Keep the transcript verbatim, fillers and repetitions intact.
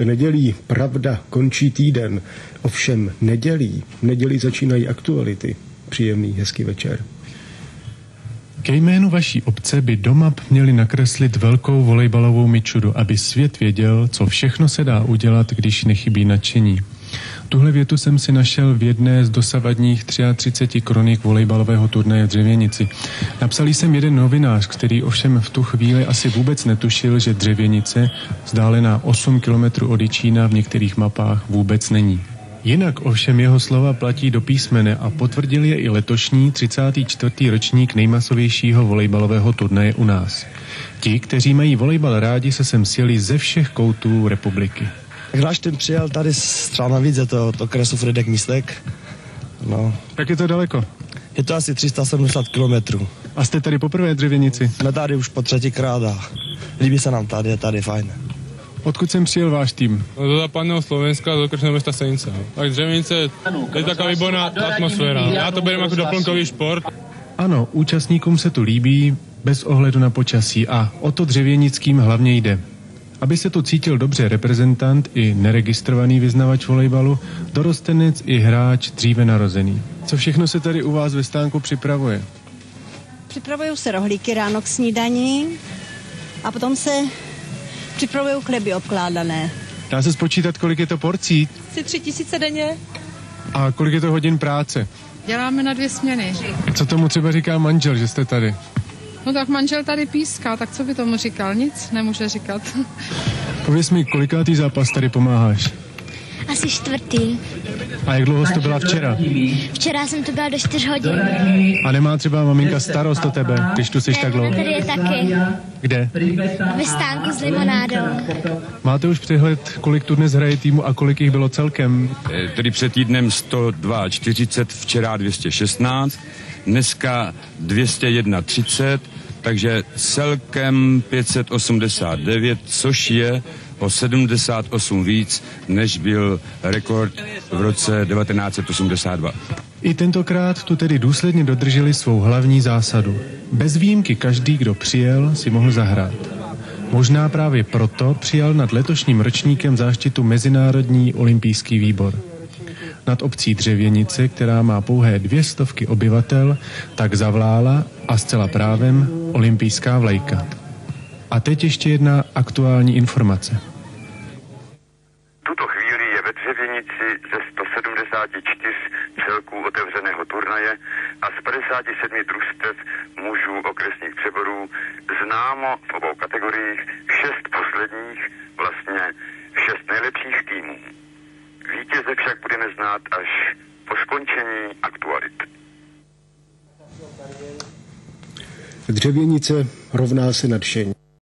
nedělí pravda končí týden, ovšem nedělí, nedělí začínají aktuality. Příjemný, hezký večer. Ke jménu vaší obce by do map měli nakreslit velkou volejbalovou mičudu, aby svět věděl, co všechno se dá udělat, když nechybí nadšení. Tuhle větu jsem si našel v jedné z dosavadních třiceti tři kronik volejbalového turnaje v Dřevěnici. Napsal jsem jeden novinář, který ovšem v tu chvíli asi vůbec netušil, že Dřevěnice, vzdálená osm kilometrů od Jičína, v některých mapách vůbec není. Jinak ovšem jeho slova platí do písmene a potvrdil je i letošní třicátý čtvrtý ročník nejmasovějšího volejbalového turnaje u nás. Ti, kteří mají volejbal rádi, se sem sjeli ze všech koutů republiky. Hráč ten přijel tady třeba navíc, je to, to kresu Fridek Místek. No. Jak je to daleko? Je to asi tři sta sedmdesát kilometrů. A jste tady poprvé v Dřevěnici? Jsme tady už po třetíkrát a líbí se nám tady, je tady fajn. Odkud sem přijel váš tým? No, do západného Slovenska, do Kršného mesta Senice. Tak Dřevěnice je taková výborná atmosféra. Já to berem jako doplnkový šport. Ano, účastníkům se tu líbí bez ohledu na počasí a o to dřevěnickým hlavně jde. Aby se tu cítil dobře reprezentant i neregistrovaný vyznavač volejbalu, dorostenec i hráč dříve narozený. Co všechno se tady u vás ve stánku připravuje? Připravují se rohlíky ráno k snídani a potom se připravují chleby obkládané. Dá se spočítat, kolik je to porcí? Asi tři tisíce denně. A kolik je to hodin práce? Děláme na dvě směny. Co tomu třeba říká manžel, že jste tady? No tak manžel tady píská, tak co by tomu říkal? Nic nemůže říkat. Pověz mi, kolikátý zápas tady pomáháš? Asi čtvrtý. A jak dlouho jsi to byla včera? Včera jsem to byla do čtyř hodin. A nemá třeba maminka starost o tebe, když tu jsi tak dlouho? Tady je taky. Kde? Ve stánku s limonádou. Máte už přehled, kolik tu dnes hraje týmu a kolik jich bylo celkem? Tedy před týdnem sto čtyřicet dva, včera dvě stě šestnáct, dneska dvě stě třicet jedna, takže celkem pět set osmdesát devět, což je o sedmdesát osm víc, než byl rekord v roce devatenáct set osmdesát dva. I tentokrát tu tedy důsledně dodrželi svou hlavní zásadu. Bez výjimky každý, kdo přijel, si mohl zahrát. Možná právě proto přijal nad letošním ročníkem záštitu Mezinárodní olympijský výbor. Nad obcí Dřevěnice, která má pouhé dvě stovky obyvatel, tak zavlála a zcela právem olympijská vlajka. A teď ještě jedna aktuální informace. V tuto chvíli je ve Dřevěnici ze sto sedmdesát čtyři celků otevřeného turnaje a z padesát sedm družstev mužů okresních přeborů známo v obou kategoriích šest posledních, vlastně šest nejlepších týmů. Vítěze však budeme znát až po skončení aktualit. Dřevěnice rovná se nadšení.